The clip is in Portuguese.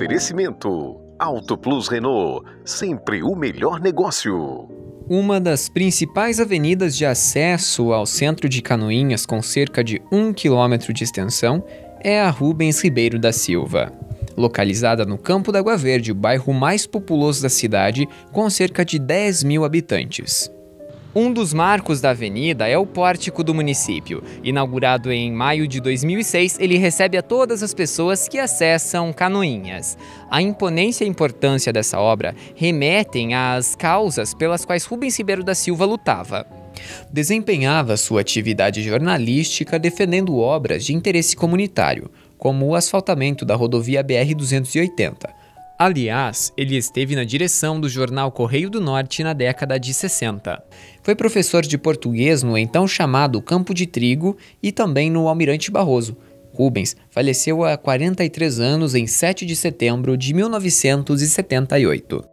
Oferecimento Auto Plus Renault, sempre o melhor negócio. Uma das principais avenidas de acesso ao centro de Canoinhas, com cerca de 1 quilômetro de extensão, é a Rubens Ribeiro da Silva. Localizada no Campo da Água Verde, o bairro mais populoso da cidade, com cerca de 10 mil habitantes. Um dos marcos da avenida é o pórtico do município. Inaugurado em maio de 2006, ele recebe a todas as pessoas que acessam Canoinhas. A imponência e a importância dessa obra remetem às causas pelas quais Rubens Ribeiro da Silva lutava. Desempenhava sua atividade jornalística defendendo obras de interesse comunitário, como o asfaltamento da rodovia BR-280. Aliás, ele esteve na direção do jornal Correio do Norte na década de 60. Foi professor de português no então chamado Campo de Trigo e também no Almirante Barroso. Rubens faleceu há 43 anos em 7 de setembro de 1978.